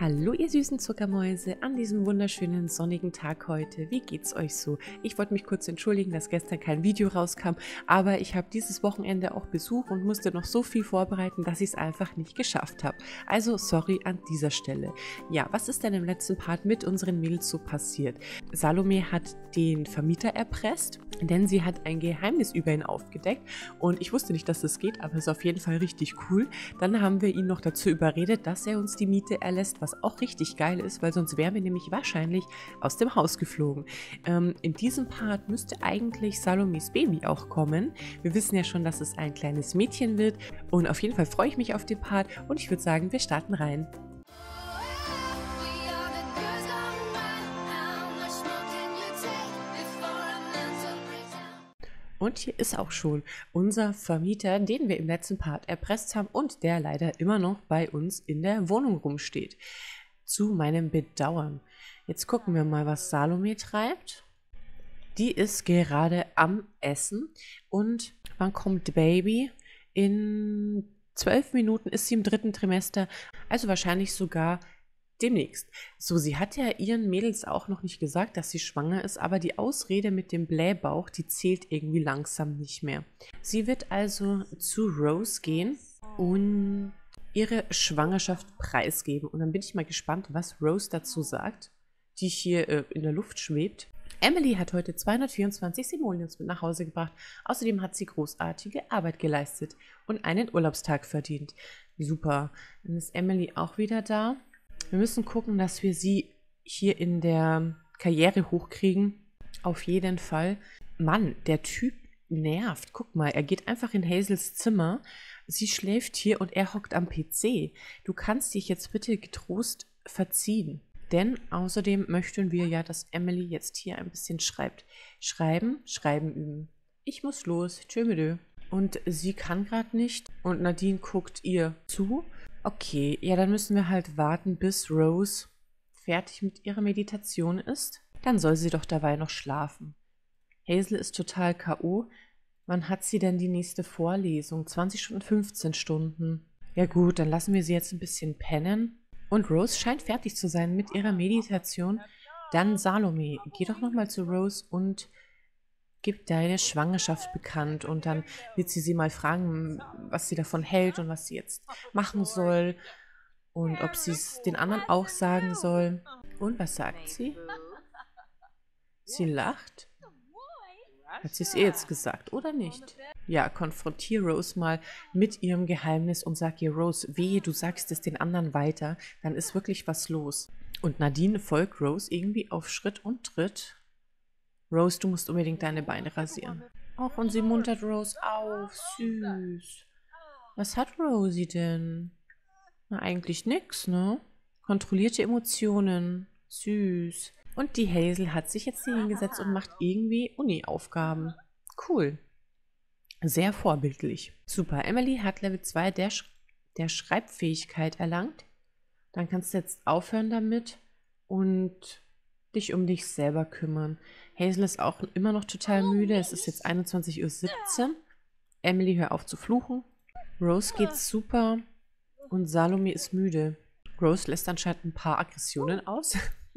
Hallo ihr süßen Zuckermäuse an diesem wunderschönen sonnigen Tag heute. Wie geht's euch so? Ich wollte mich kurz entschuldigen, dass gestern kein Video rauskam, aber ich habe dieses Wochenende auch Besuch und musste noch so viel vorbereiten, dass ich es einfach nicht geschafft habe. Also sorry an dieser Stelle. Ja, was ist denn im letzten Part mit unseren Mädels so passiert? Salome hat den Vermieter erpresst, denn sie hat ein Geheimnis über ihn aufgedeckt und ich wusste nicht, dass das geht, aber es ist auf jeden Fall richtig cool. Dann haben wir ihn noch dazu überredet, dass er uns die Miete erlässt, was auch richtig geil ist, weil sonst wären wir nämlich wahrscheinlich aus dem Haus geflogen. In diesem Part müsste eigentlich Salomes Baby auch kommen. Wir wissen ja schon, dass es ein kleines Mädchen wird und auf jeden Fall freue ich mich auf den Part und ich würde sagen, wir starten rein. Und hier ist auch schon unser Vermieter, den wir im letzten Part erpresst haben und der leider immer noch bei uns in der Wohnung rumsteht. Zu meinem Bedauern. Jetzt gucken wir mal, was Salome treibt. Die ist gerade am Essen. Und wann kommt Baby? In 12 Minuten ist sie im 3. Trimester, also wahrscheinlich sogar demnächst. So, sie hat ja ihren Mädels auch noch nicht gesagt, dass sie schwanger ist, aber die Ausrede mit dem Blähbauch, die zählt irgendwie langsam nicht mehr. Sie wird also zu Rose gehen und ihre Schwangerschaft preisgeben. Und dann bin ich mal gespannt, was Rose dazu sagt, die hier in der Luft schwebt. Emily hat heute 224 Simoleons mit nach Hause gebracht. Außerdem hat sie großartige Arbeit geleistet und einen Urlaubstag verdient. Super. Dann ist Emily auch wieder da. Wir müssen gucken, dass wir sie hier in der Karriere hochkriegen. Auf jeden Fall. Mann, der Typ nervt. Guck mal, er geht einfach in Hazels Zimmer. Sie schläft hier und er hockt am PC. Du kannst dich jetzt bitte getrost verziehen. Denn außerdem möchten wir ja, dass Emily jetzt hier ein bisschen schreibt. Schreiben üben. Ich muss los. Tschö. Und sie kann gerade nicht. Und Nadine guckt ihr zu. Okay, ja, dann müssen wir halt warten, bis Rose fertig mit ihrer Meditation ist. Dann soll sie doch dabei noch schlafen. Hazel ist total K.O. Wann hat sie denn die nächste Vorlesung? 20 Stunden, 15 Stunden. Ja gut, dann lassen wir sie jetzt ein bisschen pennen. Und Rose scheint fertig zu sein mit ihrer Meditation. Dann Salome, geh doch nochmal zu Rose und gib deine Schwangerschaft bekannt. Und dann wird sie mal fragen, was sie davon hält und was sie jetzt machen soll. Und ob sie es den anderen auch sagen soll. Und was sagt sie? Sie lacht. Hat sie es ihr jetzt gesagt, oder nicht? Ja, konfrontiere Rose mal mit ihrem Geheimnis und sag ihr, Rose, wehe, du sagst es den anderen weiter, dann ist wirklich was los. Und Nadine folgt Rose irgendwie auf Schritt und Tritt. Rose, du musst unbedingt deine Beine rasieren. Och, und sie muntert Rose auf. Süß. Was hat Rosie denn? Na, eigentlich nix, ne? Kontrollierte Emotionen. Süß. Und die Hazel hat sich jetzt hier hingesetzt und macht irgendwie Uni-Aufgaben. Cool. Sehr vorbildlich. Super. Emily hat Level 2 der Schreibfähigkeit erlangt. Dann kannst du jetzt aufhören damit und dich um dich selber kümmern. Hazel ist auch immer noch total müde. Es ist jetzt 21:17 Uhr. Emily, hör auf zu fluchen. Rose geht's super und Salome ist müde. Rose lässt anscheinend ein paar Aggressionen aus.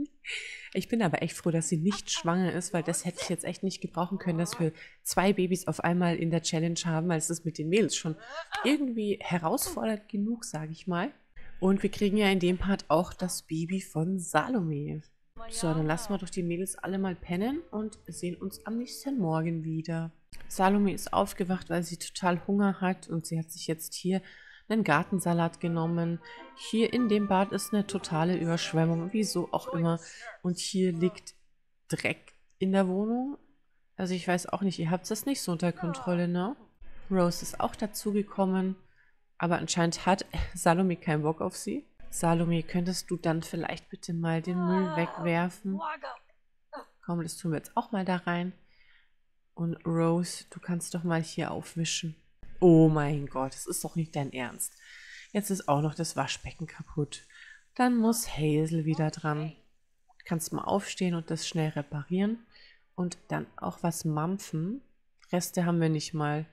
Ich bin aber echt froh, dass sie nicht schwanger ist, weil das hätte ich jetzt echt nicht gebrauchen können, dass wir 2 Babys auf einmal in der Challenge haben, weil es ist mit den Mädels schon irgendwie herausfordernd genug, sage ich mal. Und wir kriegen ja in dem Part auch das Baby von Salome. So, dann lassen wir doch die Mädels alle mal pennen und sehen uns am nächsten Morgen wieder. Salome ist aufgewacht, weil sie total Hunger hat und sie hat sich jetzt hier einen Gartensalat genommen. Hier in dem Bad ist eine totale Überschwemmung, wieso auch immer. Und hier liegt Dreck in der Wohnung. Also ich weiß auch nicht, ihr habt das nicht so unter Kontrolle, ne? Rose ist auch dazugekommen, aber anscheinend hat Salome keinen Bock auf sie. Salome, könntest du dann vielleicht bitte mal den Müll wegwerfen? Komm, das tun wir jetzt auch mal da rein. Und Rose, du kannst doch mal hier aufwischen. Oh mein Gott, das ist doch nicht dein Ernst. Jetzt ist auch noch das Waschbecken kaputt. Dann muss Hazel wieder dran. Kannst mal aufstehen und das schnell reparieren. Und dann auch was mampfen. Reste haben wir nicht mal.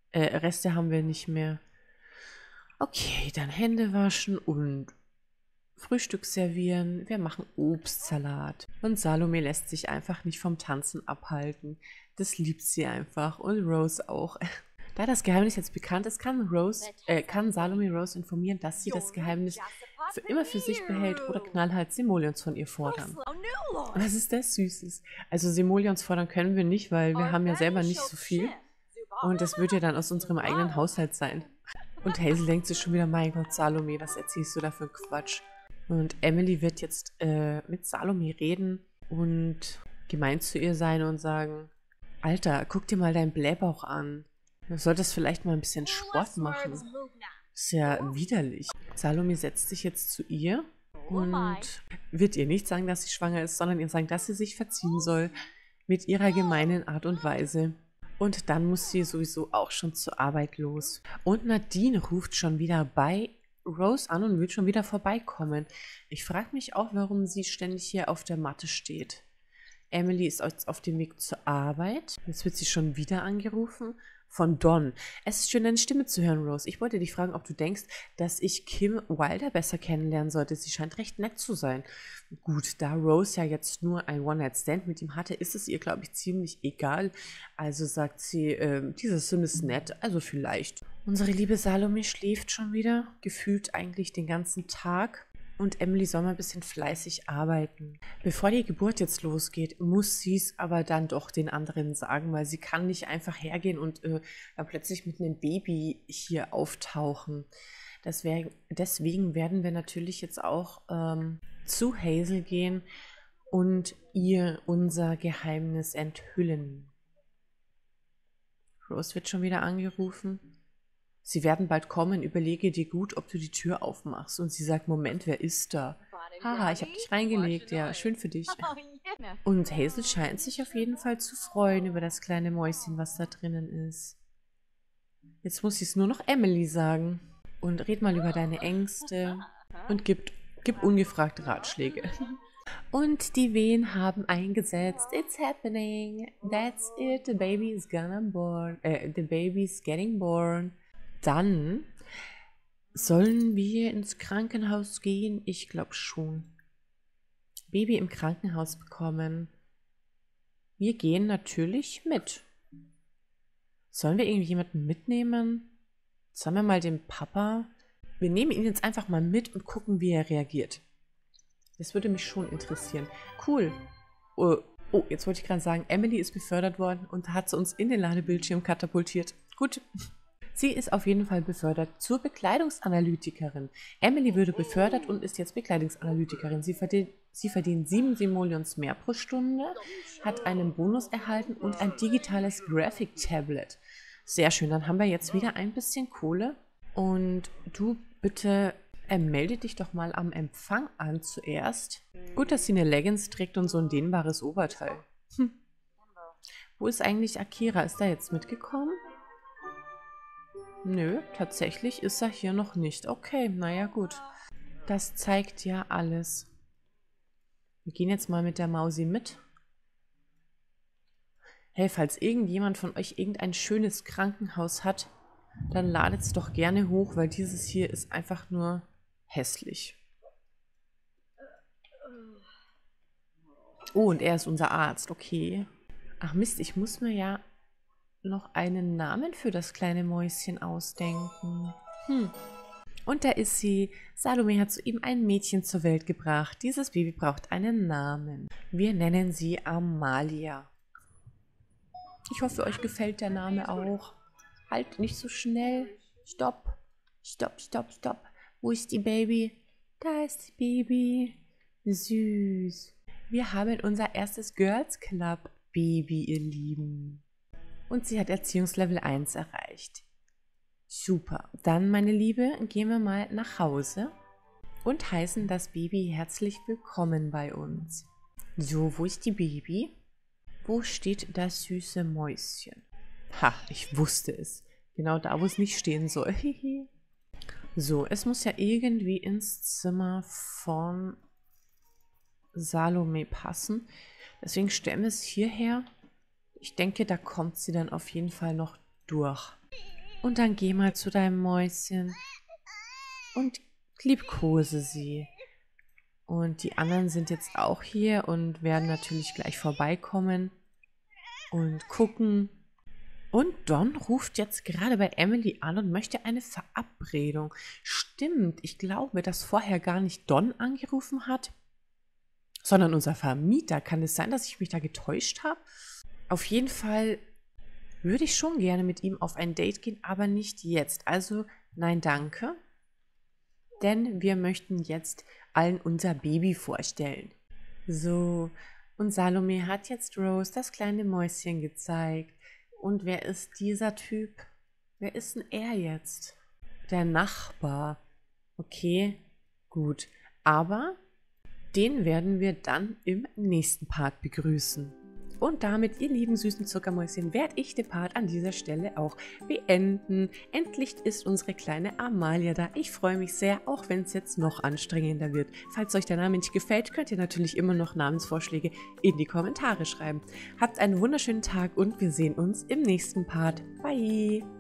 Reste haben wir nicht mehr. Okay, dann Hände waschen und Frühstück servieren, wir machen Obstsalat. Und Salome lässt sich einfach nicht vom Tanzen abhalten. Das liebt sie einfach und Rose auch. Da das Geheimnis jetzt bekannt ist, kann Salome Rose informieren, dass sie das Geheimnis für immer für sich behält oder knallhart Simoleons von ihr fordern. Was ist das Süßes? Also Simoleons fordern können wir nicht, weil wir haben ja selber nicht so viel. Und das wird ja dann aus unserem eigenen Haushalt sein. Und Hazel denkt sich schon wieder, mein Gott, Salome, was erzählst du da für Quatsch? Und Emily wird jetzt mit Salome reden und gemein zu ihr sein und sagen, Alter, guck dir mal deinen Blähbauch an. Du solltest vielleicht mal ein bisschen Sport machen. Ist ja widerlich. Salome setzt sich jetzt zu ihr und wird ihr nicht sagen, dass sie schwanger ist, sondern ihr sagen, dass sie sich verziehen soll mit ihrer gemeinen Art und Weise. Und dann muss sie sowieso auch schon zur Arbeit los. Und Nadine ruft schon wieder bei Rose an und will schon wieder vorbeikommen. Ich frage mich auch, warum sie ständig hier auf der Matte steht. Emily ist jetzt auf dem Weg zur Arbeit. Jetzt wird sie schon wieder angerufen von Don. Es ist schön, deine Stimme zu hören, Rose. Ich wollte dich fragen, ob du denkst, dass ich Kim Wilder besser kennenlernen sollte. Sie scheint recht nett zu sein. Gut, da Rose ja jetzt nur ein One-Night-Stand mit ihm hatte, ist es ihr, glaube ich, ziemlich egal. Also sagt sie, dieser Sim ist nett, also vielleicht. Unsere liebe Salome schläft schon wieder, gefühlt eigentlich den ganzen Tag. Und Emily soll mal ein bisschen fleißig arbeiten. Bevor die Geburt jetzt losgeht, muss sie es aber dann doch den anderen sagen, weil sie kann nicht einfach hergehen und dann plötzlich mit einem Baby hier auftauchen. Deswegen werden wir natürlich jetzt auch zu Hazel gehen und ihr unser Geheimnis enthüllen. Rose wird schon wieder angerufen. Sie werden bald kommen, überlege dir gut, ob du die Tür aufmachst. Und sie sagt, Moment, wer ist da? Haha, ich habe dich reingelegt, ja, schön für dich. Und Hazel scheint sich auf jeden Fall zu freuen über das kleine Mäuschen, was da drinnen ist. Jetzt muss sie es nur noch Emily sagen. Und red mal über deine Ängste und gib ungefragt Ratschläge. Und die Wehen haben eingesetzt. It's happening. That's it. The baby's getting born. Dann sollen wir ins Krankenhaus gehen? Ich glaube schon. Baby im Krankenhaus bekommen. Wir gehen natürlich mit. Sollen wir irgendjemanden mitnehmen? Sollen wir mal den Papa? Wir nehmen ihn jetzt einfach mal mit und gucken, wie er reagiert. Das würde mich schon interessieren. Cool. Oh, jetzt wollte ich gerade sagen, Emily ist befördert worden und hat uns in den Ladebildschirm katapultiert. Gut. Sie ist auf jeden Fall befördert zur Bekleidungsanalytikerin. Emily wurde befördert und ist jetzt Bekleidungsanalytikerin. Sie verdient 7 Simoleons mehr pro Stunde, hat einen Bonus erhalten und ein digitales Graphic-Tablet. Sehr schön, dann haben wir jetzt wieder ein bisschen Kohle. Und du bitte melde dich doch mal am Empfang an zuerst. Gut, dass sie eine Leggings trägt und so ein dehnbares Oberteil. Wo ist eigentlich Akira? Ist er jetzt mitgekommen? Nö, tatsächlich ist er hier noch nicht. Okay, naja gut. Das zeigt ja alles. Wir gehen jetzt mal mit der Mausi mit. Hey, falls irgendjemand von euch irgendein schönes Krankenhaus hat, dann ladet es doch gerne hoch, weil dieses hier ist einfach nur hässlich. Oh, und er ist unser Arzt, okay. Ach Mist, ich muss mir ja noch einen Namen für das kleine Mäuschen ausdenken. Und da ist sie. Salome hat soeben ein Mädchen zur Welt gebracht. Dieses Baby braucht einen Namen. Wir nennen sie Amalia. Ich hoffe, euch gefällt der Name auch. Halt, nicht so schnell. Stopp. Stopp, stopp, stopp. Wo ist die Baby? Da ist die Baby. Süß. Wir haben unser erstes Girls Club Baby, ihr Lieben. Und sie hat Erziehungslevel 1 erreicht. Super. Dann, meine Liebe, gehen wir mal nach Hause und heißen das Baby herzlich willkommen bei uns. So, wo ist die Baby? Wo steht das süße Mäuschen? Ha, ich wusste es. Genau da, wo es nicht stehen soll. So, es muss ja irgendwie ins Zimmer von Salome passen. Deswegen stellen wir es hierher. Ich denke, da kommt sie dann auf jeden Fall noch durch. Und dann geh mal zu deinem Mäuschen und liebkose sie. Und die anderen sind jetzt auch hier und werden natürlich gleich vorbeikommen und gucken. Und Don ruft jetzt gerade bei Emily an und möchte eine Verabredung. Stimmt, ich glaube, dass vorher gar nicht Don angerufen hat, sondern unser Vermieter. Kann es sein, dass ich mich da getäuscht habe? Auf jeden Fall würde ich schon gerne mit ihm auf ein Date gehen, aber nicht jetzt. Also nein, danke. Denn wir möchten jetzt allen unser Baby vorstellen. So, und Salome hat jetzt Rose das kleine Mäuschen gezeigt. Und wer ist dieser Typ? Wer ist denn er jetzt? Der Nachbar. Okay, gut. Aber den werden wir dann im nächsten Part begrüßen. Und damit, ihr lieben süßen Zuckermäuschen, werde ich den Part an dieser Stelle auch beenden. Endlich ist unsere kleine Amalia da. Ich freue mich sehr, auch wenn es jetzt noch anstrengender wird. Falls euch der Name nicht gefällt, könnt ihr natürlich immer noch Namensvorschläge in die Kommentare schreiben. Habt einen wunderschönen Tag und wir sehen uns im nächsten Part. Bye!